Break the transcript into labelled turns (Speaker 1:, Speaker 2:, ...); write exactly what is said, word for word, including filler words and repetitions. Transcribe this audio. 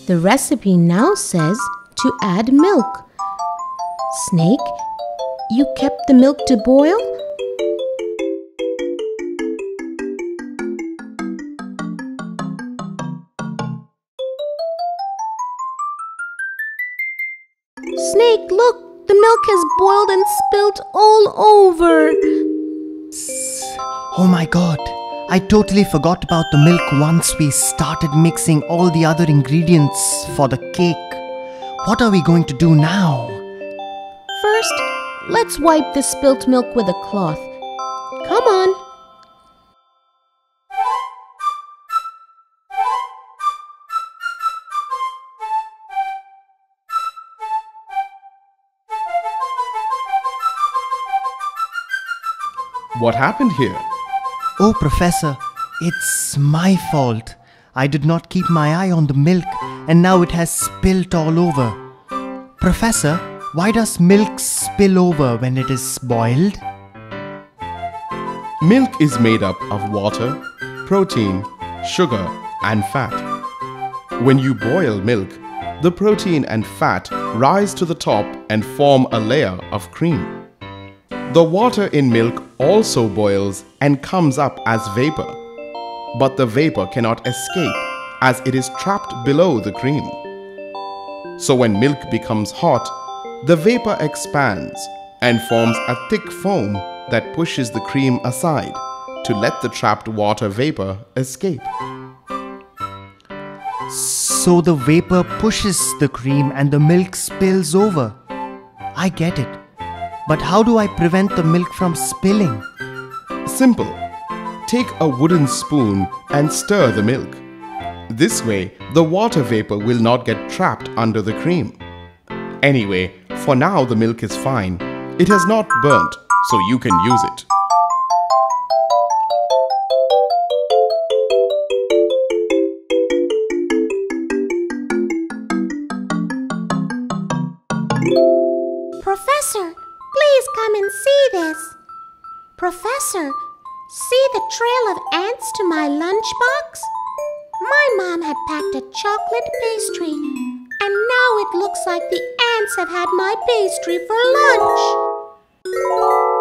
Speaker 1: The recipe now says to add milk. Snake, you kept the milk to boil? Snake, look! The milk has boiled and spilt all over.
Speaker 2: Oh my god! I totally forgot about the milk once we started mixing all the other ingredients for the cake. What are we going to do now?
Speaker 1: First, let's wipe the spilt milk with a cloth. Come on.
Speaker 3: What happened here?
Speaker 2: Oh, Professor, it's my fault. I did not keep my eye on the milk and now it has spilt all over. Professor, why does milk spill over when it is boiled?
Speaker 3: Milk is made up of water, protein, sugar, and fat. When you boil milk, the protein and fat rise to the top and form a layer of cream. The water in milk also boils and comes up as vapor, but the vapor cannot escape as it is trapped below the cream. So when milk becomes hot, the vapor expands and forms a thick foam that pushes the cream aside to let the trapped water vapor escape.
Speaker 2: So the vapor pushes the cream and the milk spills over. I get it. But how do I prevent the milk from spilling?
Speaker 3: Simple. Take a wooden spoon and stir the milk. This way, the water vapor will not get trapped under the cream. Anyway, for now the milk is fine. It has not burnt, so you can use it.
Speaker 1: Professor, please come and see this. Professor, see the trail of ants to my lunchbox? My mom had packed a chocolate pastry, and now it looks like the ants have had my pastry for lunch.